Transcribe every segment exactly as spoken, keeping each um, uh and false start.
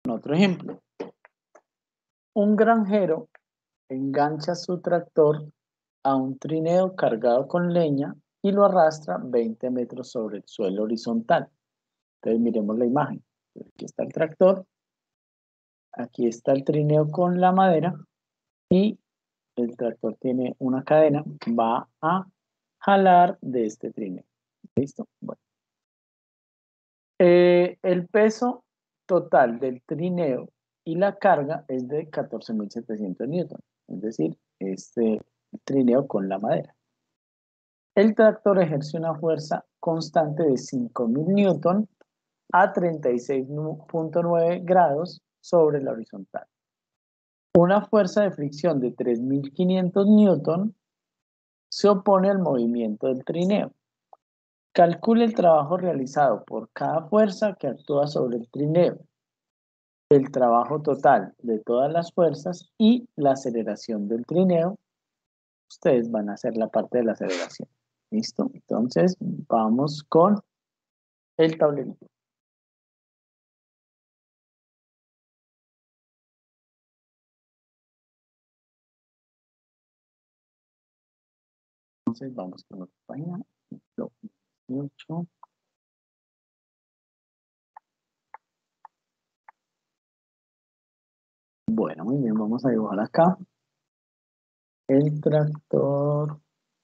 con otro ejemplo. Un granjero engancha su tractor a un trineo cargado con leña y lo arrastra veinte metros sobre el suelo horizontal. Entonces miremos la imagen. Aquí está el tractor, aquí está el trineo con la madera y el tractor tiene una cadena, va a jalar de este trineo. ¿Listo? Bueno. Eh, el peso total del trineo y la carga es de catorce mil setecientos newton, es decir, este trineo con la madera. El tractor ejerce una fuerza constante de cinco mil newton a treinta y seis punto nueve grados sobre la horizontal. Una fuerza de fricción de tres mil quinientos newton se opone al movimiento del trineo. Calcule el trabajo realizado por cada fuerza que actúa sobre el trineo, el trabajo total de todas las fuerzas y la aceleración del trineo. Ustedes van a hacer la parte de la aceleración. ¿Listo? Entonces, vamos con el tablerito. Entonces, vamos con otra página. dieciocho. Bueno, muy bien, vamos a dibujar acá el tractor.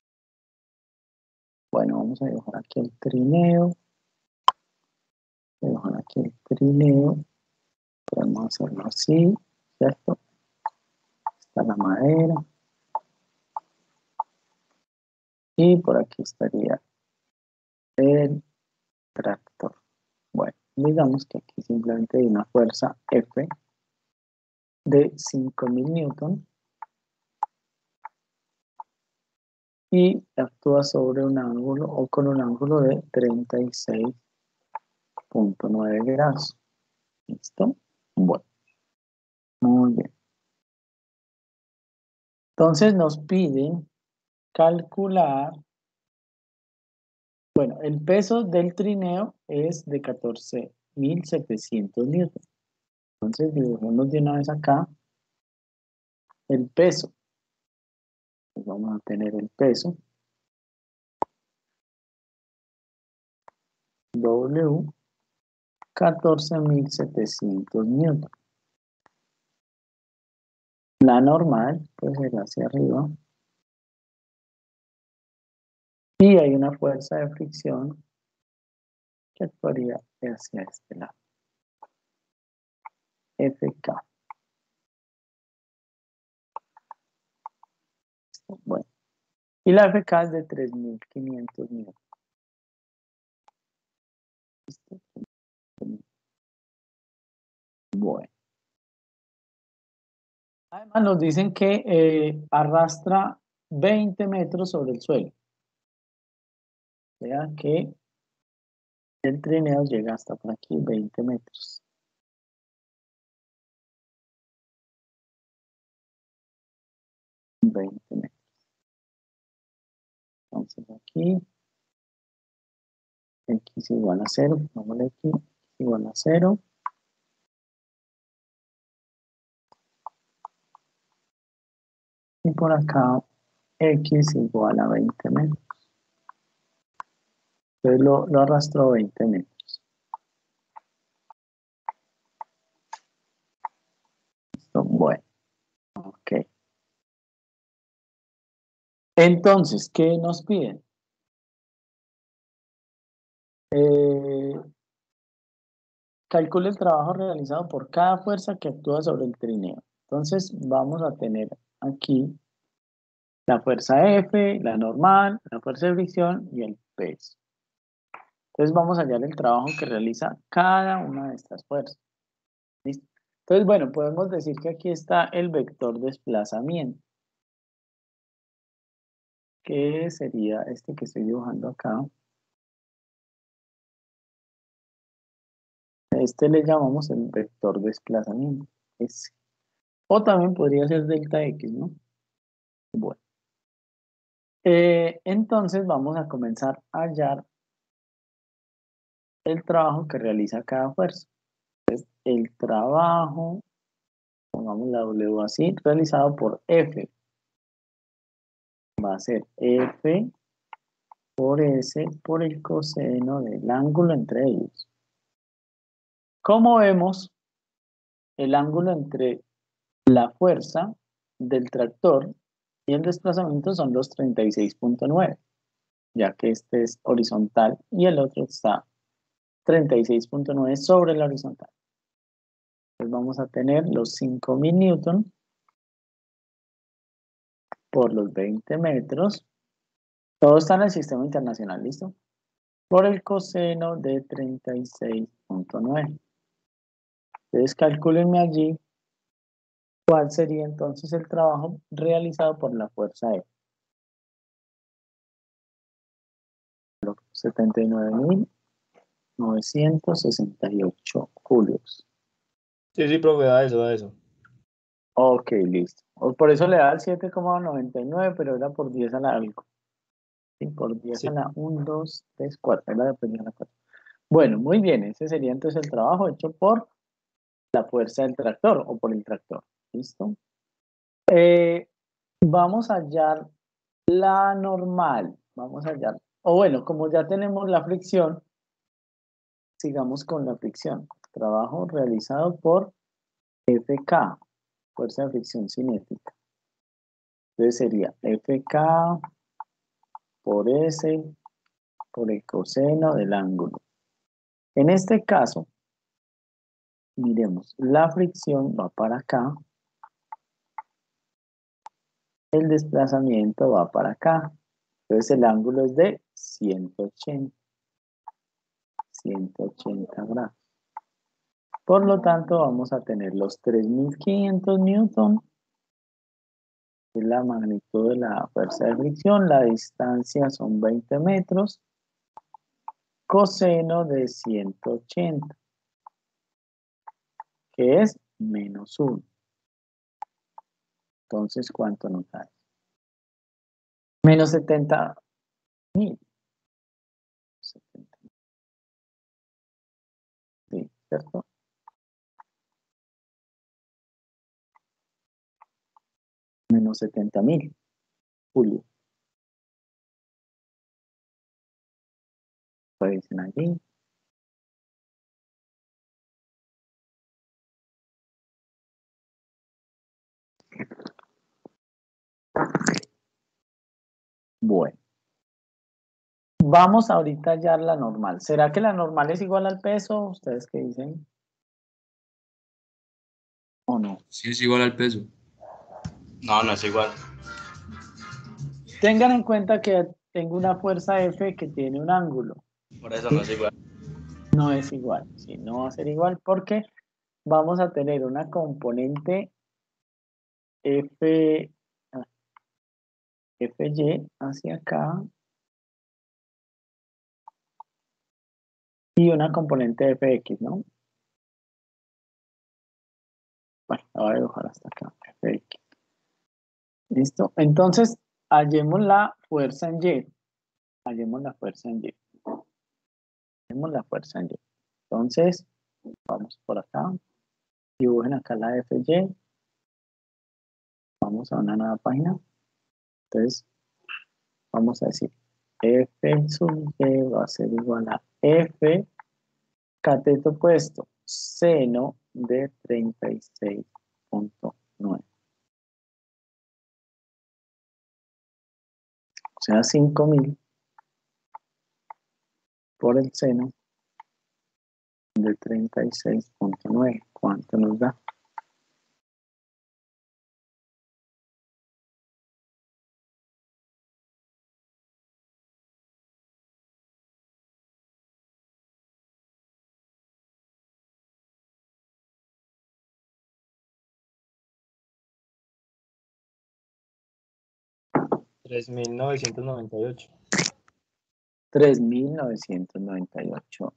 Bueno, vamos a dibujar aquí el trineo. Dibujar aquí el trineo. Podemos hacerlo así, ¿cierto? Está la madera. Y por aquí estaría el tractor. Bueno, digamos que aquí simplemente hay una fuerza F de cinco mil newton y actúa sobre un ángulo o con un ángulo de treinta y seis punto nueve grados. ¿Listo? Bueno, muy bien. Entonces nos piden calcular, bueno, el peso del trineo es de catorce mil setecientos newton. Entonces dibujemos de una vez acá el peso. Pues vamos a tener el peso W catorce mil setecientos newton. La normal pues será hacia arriba. Y hay una fuerza de fricción que actuaría hacia este lado. F K. Bueno. Y la F K es de tres mil quinientos newton. ¿Listo? Bueno. Además nos dicen que eh, arrastra veinte metros sobre el suelo. O sea que el trineo llega hasta por aquí, veinte metros. veinte metros. Entonces aquí, X igual a cero. Vamos a aquí, X igual a cero. Y por acá, X igual a veinte metros. Entonces lo, lo arrastró veinte metros. ¿Listo? Bueno, ok. Entonces, ¿qué nos piden? Eh, calcule el trabajo realizado por cada fuerza que actúa sobre el trineo. Entonces, vamos a tener aquí la fuerza F, la normal, la fuerza de fricción y el peso. Entonces, vamos a hallar el trabajo que realiza cada una de estas fuerzas. ¿Listo? Entonces, bueno, podemos decir que aquí está el vector desplazamiento, que sería este que estoy dibujando acá. Este le llamamos el vector desplazamiento. S. O también podría ser delta X, ¿no? Bueno. Eh, entonces vamos a comenzar a hallar el trabajo que realiza cada fuerza. El trabajo, pongamos la W así, realizado por F, va a ser F por S por el coseno del ángulo entre ellos. Como vemos, el ángulo entre la fuerza del tractor y el desplazamiento son los treinta y seis punto nueve, ya que este es horizontal y el otro está treinta y seis punto nueve sobre la horizontal. Entonces vamos a tener los cinco mil newton por los veinte metros. Todo está en el sistema internacional, ¿listo? Por el coseno de treinta y seis punto nueve. Entonces calcúlenme allí cuál sería entonces el trabajo realizado por la fuerza E. setenta y nueve mil novecientos sesenta y ocho julios. Sí, sí, profe, da eso, da eso. Ok, listo. O por eso le da el siete coma noventa y nueve, pero era por diez a la algo. Sí, por diez Sí. a la uno, dos, tres, cuatro. Era de a la cuatro. Bueno, muy bien. Ese sería entonces el trabajo hecho por la fuerza del tractor o por el tractor. ¿Listo? Eh, vamos a hallar la normal. Vamos a hallar. O bueno, como ya tenemos la fricción, sigamos con la fricción. Trabajo realizado por F K, fuerza de fricción cinética. Entonces sería F K por S por el coseno del ángulo. En este caso, miremos, la fricción va para acá, el desplazamiento va para acá. Entonces el ángulo es de ciento ochenta, ciento ochenta grados. Por lo tanto, vamos a tener los tres mil quinientos newton, que es la magnitud de la fuerza de fricción, la distancia son veinte metros, coseno de ciento ochenta, que es menos uno. Entonces, ¿cuánto nos da? Menos setenta mil. Sí, ¿cierto? Menos setenta mil. Julio. Revisen allí. Bueno. Vamos ahorita ya a la normal. ¿Será que la normal es igual al peso? ¿Ustedes qué dicen? ¿O no? Sí, es igual al peso. No, no es igual. Tengan en cuenta que tengo una fuerza F que tiene un ángulo. Por eso no es igual. No es igual. Sí, no va a ser igual porque vamos a tener una componente F, ah, F Y hacia acá y una componente F X, ¿no? Bueno, la voy a dibujar hasta acá, F X. ¿Listo? Entonces, hallemos la fuerza en Y. Hallemos la fuerza en Y. Hallemos la fuerza en Y. Entonces, vamos por acá. Dibujen acá la F Y. Vamos a una nueva página. Entonces, vamos a decir F sub Y va a ser igual a F cateto opuesto seno de treinta y seis punto nueve. O sea, cinco mil por el seno de treinta y seis punto nueve. ¿Cuánto nos da? tres mil novecientos noventa y ocho. tres mil novecientos noventa y ocho.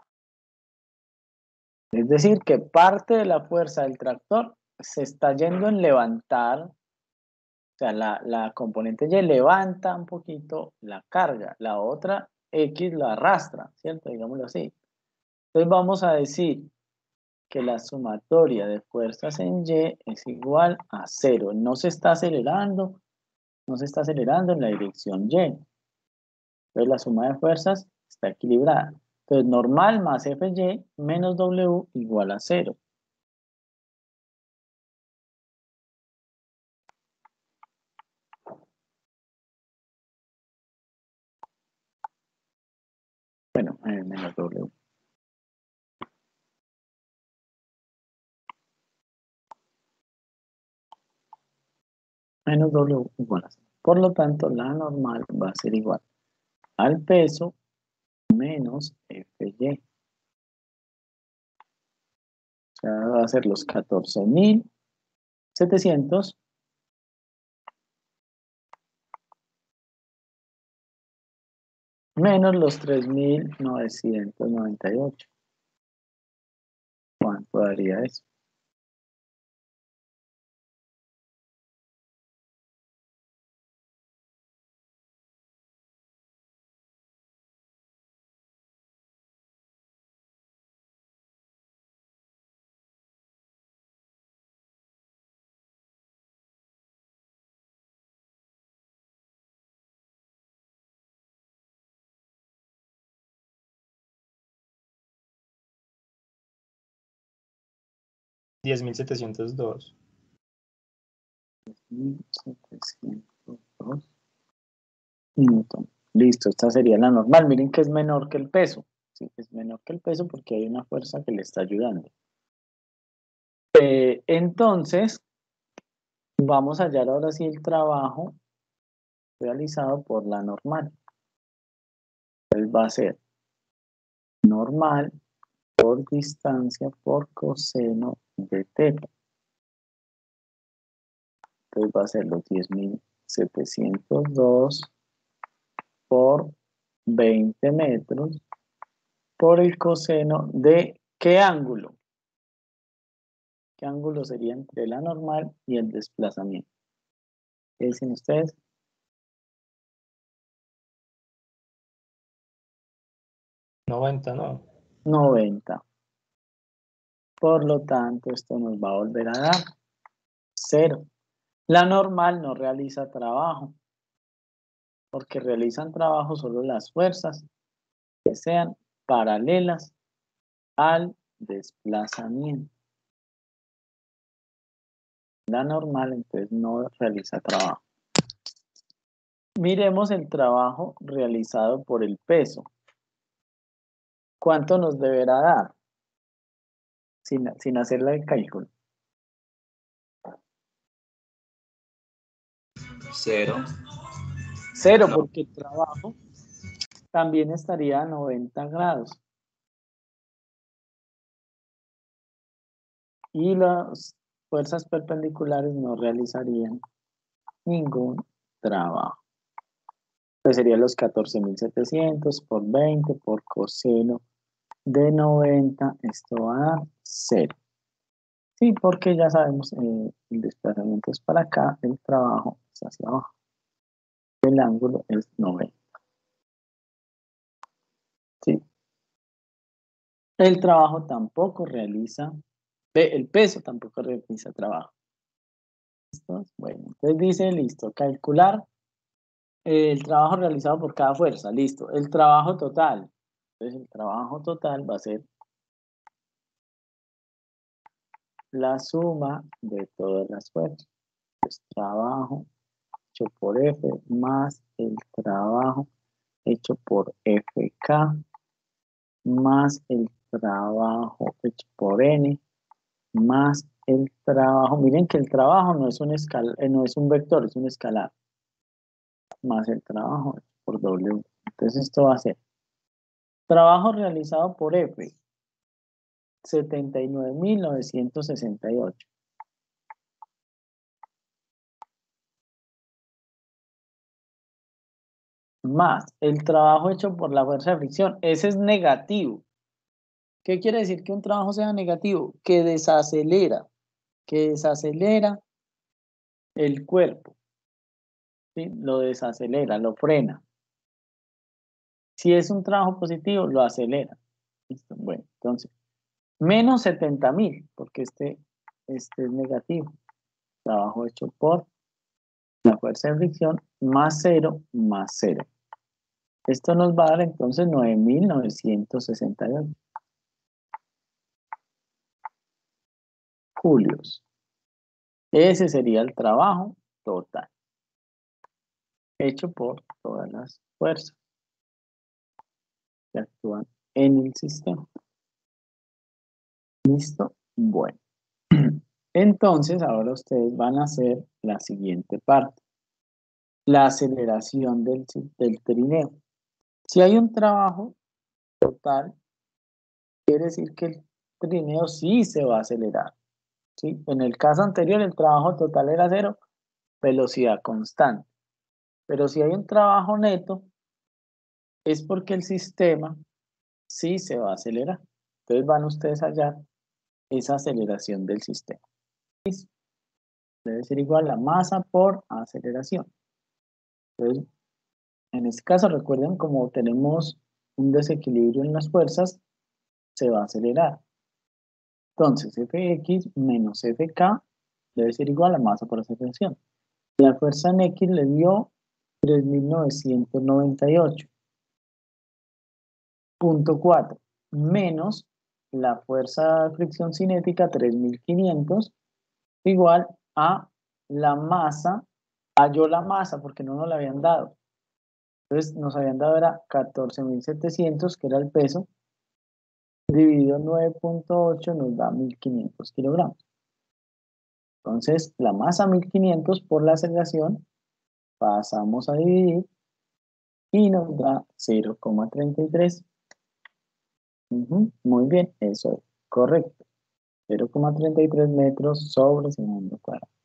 Es decir, que parte de la fuerza del tractor se está yendo en levantar, o sea, la, la componente Y levanta un poquito la carga, la otra X la arrastra, ¿cierto? Digámoslo así. Entonces vamos a decir que la sumatoria de fuerzas en Y es igual a cero. No se está acelerando, no se está acelerando en la dirección Y. Entonces la suma de fuerzas está equilibrada. Entonces normal más F Y menos W igual a cero. Bueno, eh, menos W. Menos W igual a cero. Por lo tanto, la normal va a ser igual al peso menos F Y. O sea, va a ser los catorce mil setecientos menos los tres mil novecientos noventa y ocho. ¿Cuánto daría eso? diez mil setecientos dos. mil setecientos dos newton. Listo, esta sería la normal. Miren que es menor que el peso. Sí, es menor que el peso porque hay una fuerza que le está ayudando. Eh, entonces, vamos a hallar ahora sí el trabajo realizado por la normal. Entonces va a ser normal por distancia por coseno de teta. Entonces va a ser los diez mil setecientos dos por veinte metros por el coseno de ¿qué ángulo? ¿Qué ángulo sería entre la normal y el desplazamiento? ¿Qué dicen ustedes? noventa, ¿no? noventa. Por lo tanto, esto nos va a volver a dar cero. La normal no realiza trabajo, porque realizan trabajo solo las fuerzas que sean paralelas al desplazamiento. La normal entonces no realiza trabajo. Miremos el trabajo realizado por el peso. ¿Cuánto nos deberá dar? Sin, sin hacerle el cálculo. Cero. Cero, No. porque el trabajo también estaría a noventa grados. Y las fuerzas perpendiculares no realizarían ningún trabajo. Pues serían los catorce mil setecientos por veinte por coseno de noventa. Esto va a dar cero. Sí, porque ya sabemos, eh, el desplazamiento es para acá, el trabajo es hacia abajo. El ángulo es noventa. Sí. El trabajo tampoco realiza, el peso tampoco realiza trabajo. ¿Listo? Bueno, entonces dice, listo, calcular el trabajo realizado por cada fuerza, listo. El trabajo total. Entonces el trabajo total va a ser la suma de todas las fuerzas. Pues trabajo hecho por F más el trabajo hecho por F K más el trabajo hecho por N más el trabajo. Miren que el trabajo no es un escal, eh, no es un vector, es un escalar. Más el trabajo hecho por W. Entonces esto va a ser trabajo realizado por F, setenta y nueve mil novecientos sesenta y ocho. Más el trabajo hecho por la fuerza de fricción. Ese es negativo. ¿Qué quiere decir que un trabajo sea negativo? Que desacelera, que desacelera el cuerpo. ¿Sí? Lo desacelera, lo frena. Si es un trabajo positivo, lo acelera. ¿Listo? Bueno, entonces, menos setenta mil, porque este, este es negativo. Trabajo hecho por la fuerza de fricción más cero más cero. Esto nos va a dar entonces nueve mil novecientos sesenta y ocho julios. Ese sería el trabajo total, hecho por todas las fuerzas que actúan en el sistema. ¿Listo? Bueno. Entonces, ahora ustedes van a hacer la siguiente parte. La aceleración del, del trineo. Si hay un trabajo total, quiere decir que el trineo sí se va a acelerar. ¿Sí? En el caso anterior, el trabajo total era cero, velocidad constante. Pero si hay un trabajo neto, es porque el sistema sí se va a acelerar. Entonces van ustedes a hallar esa aceleración del sistema. ¿Listo? Debe ser igual a masa por aceleración. Entonces, en este caso, recuerden, como tenemos un desequilibrio en las fuerzas, se va a acelerar. Entonces, Fx menos Fk debe ser igual a masa por aceleración. La fuerza en X le dio tres mil novecientos noventa y ocho punto cuatro menos la fuerza de fricción cinética tres mil quinientos igual a la masa, halló la masa porque no nos la habían dado. Entonces nos habían dado era catorce mil setecientos, que era el peso, dividido nueve punto ocho nos da mil quinientos kilogramos. Entonces la masa mil quinientos por la aceleración pasamos a dividir y nos da cero coma treinta y tres. Uh-huh, muy bien, eso es correcto. cero coma treinta y tres metros sobre segundo cuadrado.